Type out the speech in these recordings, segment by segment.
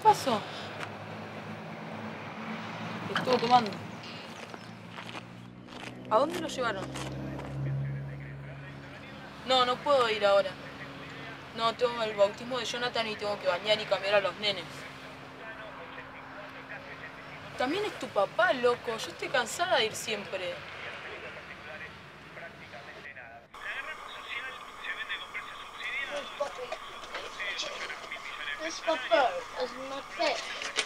pasó? Estuvo tomando. ¿A dónde lo llevaron? No, no puedo ir ahora. No, tengo el bautismo de Jonathan y tengo que bañar y cambiar a los nenes. También es tu papá, loco. Yo estoy cansada de ir siempre. Es papá, es mujer.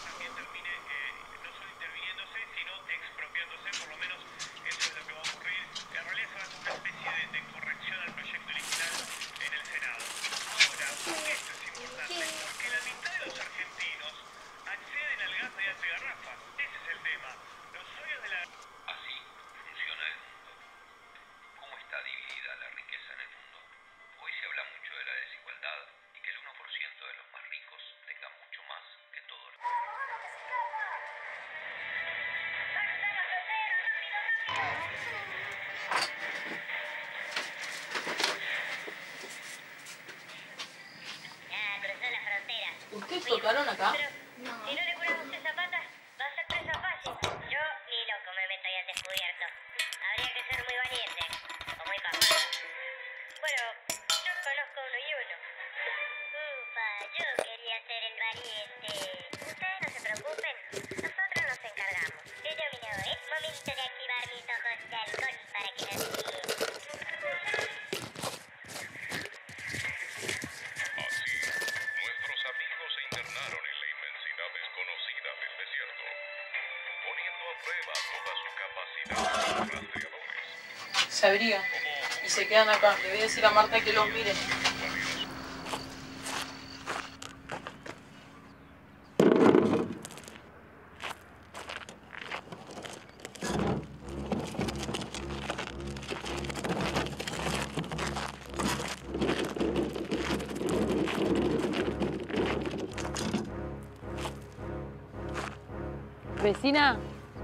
¿Ustedes tocaron acá? No. Si no le curamos usted zapatas, va a ser presa fácil. Yo ni loco me meto ahí al descubierto. Habría que ser muy valiente o muy papá. Bueno, yo conozco uno y uno. Ufa, yo quería ser el valiente. Ustedes no se preocupen, nosotros nos encargamos. Yo domino, es momento de activar mis ojos de halcón para que nos guíen. Sabría. Y se quedan acá. Le voy a decir a Marta que los mire. Vecina.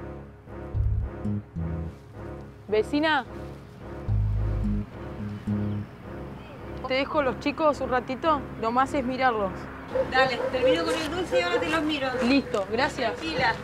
Vecina. ¿Te dejo los chicos un ratito? Lo más es mirarlos. Dale, termino con el dulce y ahora te los miro. Listo, gracias. Tranquila.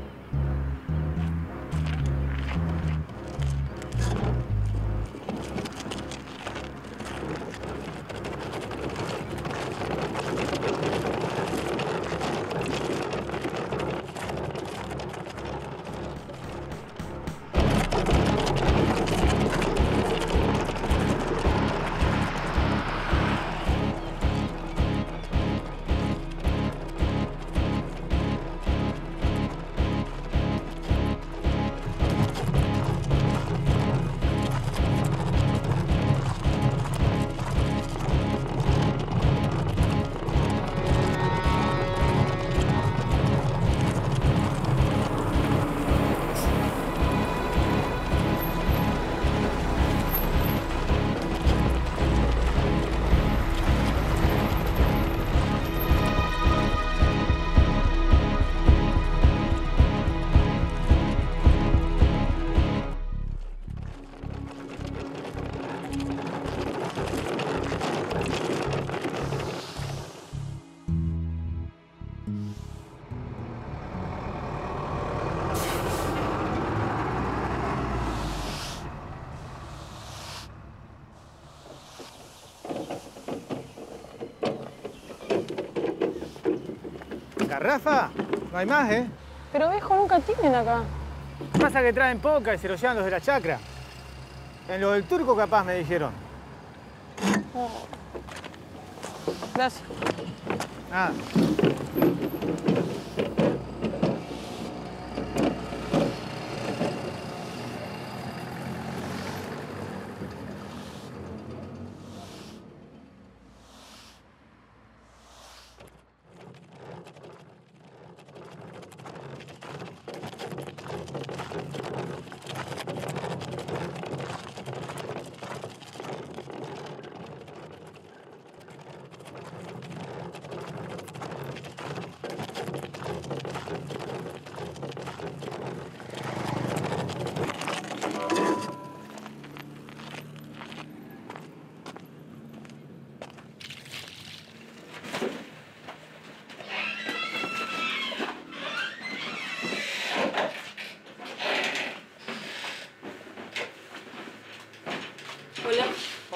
¿Garrafa? No hay más, ¿eh? Pero viejo, nunca tienen acá. Pasa que traen poca y se lo llevan los de la chacra. En lo del turco capaz me dijeron. Oh. Gracias. Ah.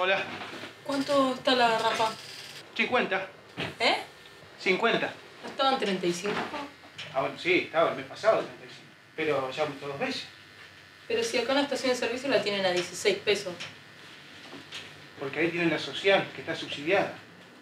Hola. ¿Cuánto está la garrafa? 50. ¿Eh? 50. ¿No estaban 35? Ah, bueno, sí, estaba el mes pasado 35. Pero ya aumentó 2 veces. Pero si acá en la estación de servicio la tienen a 16 pesos. Porque ahí tienen la social, que está subsidiada.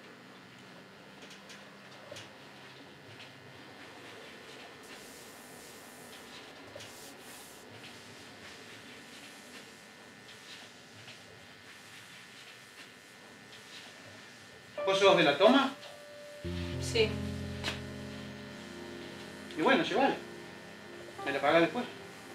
¿Vos sos de la toma? Sí. Y bueno, llévala. Me la pagás después.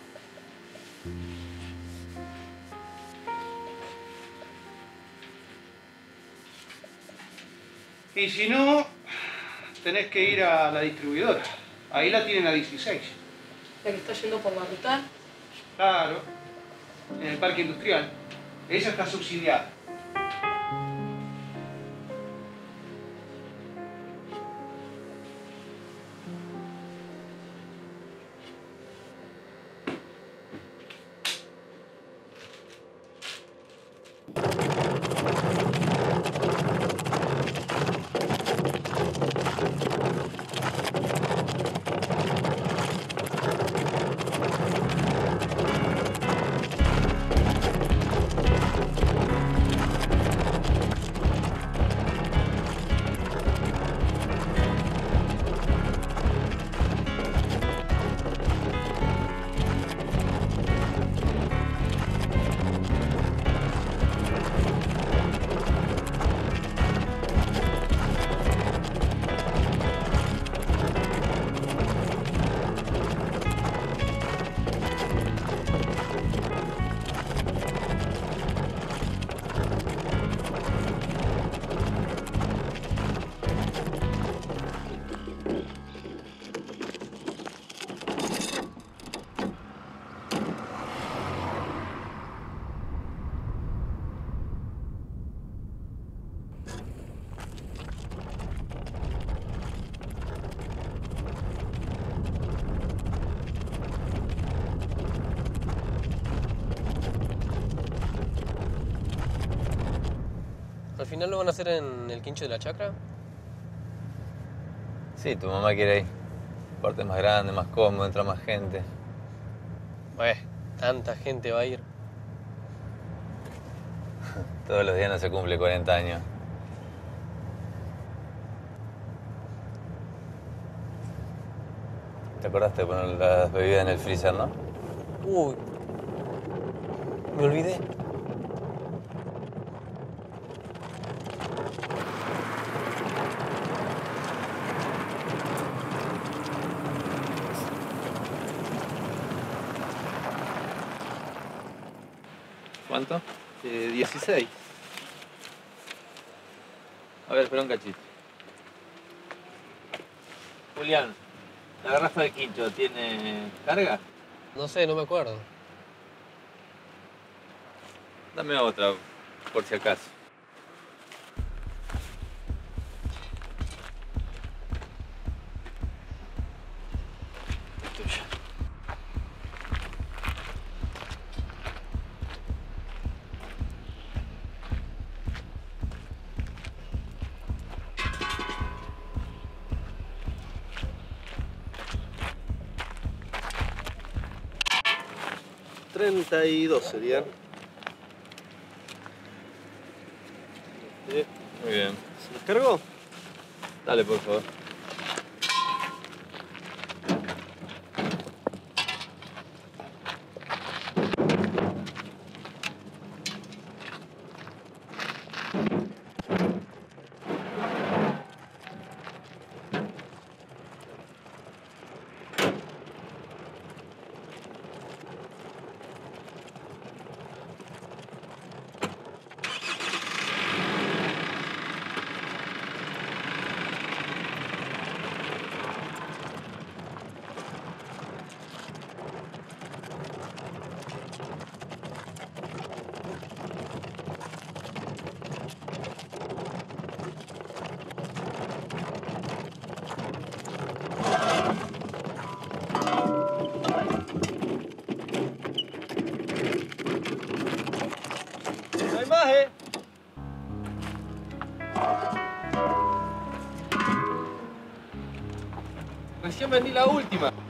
Y si no, tenés que ir a la distribuidora. Ahí la tienen a 16. ¿La que está yendo por la ruta? Claro. En el parque industrial. Esa está subsidiada. ¿Al final lo van a hacer en el quincho de la chacra? Sí, tu mamá quiere ir. Parte más grande, más cómodo, entra más gente. Tanta gente va a ir. Todos los días no se cumple 40 años. ¿Te acordaste de poner las bebidas en el freezer, no? Uy, me olvidé. ¿Cuánto? 16. A ver, espera un cachito. Julián, ¿la garrafa de quincho tiene carga? No sé, no me acuerdo. Dame otra, por si acaso. Tuya. $32 serían. Sí, muy bien. ¿Se los cargo? Dale, por favor. Recién vendí la última.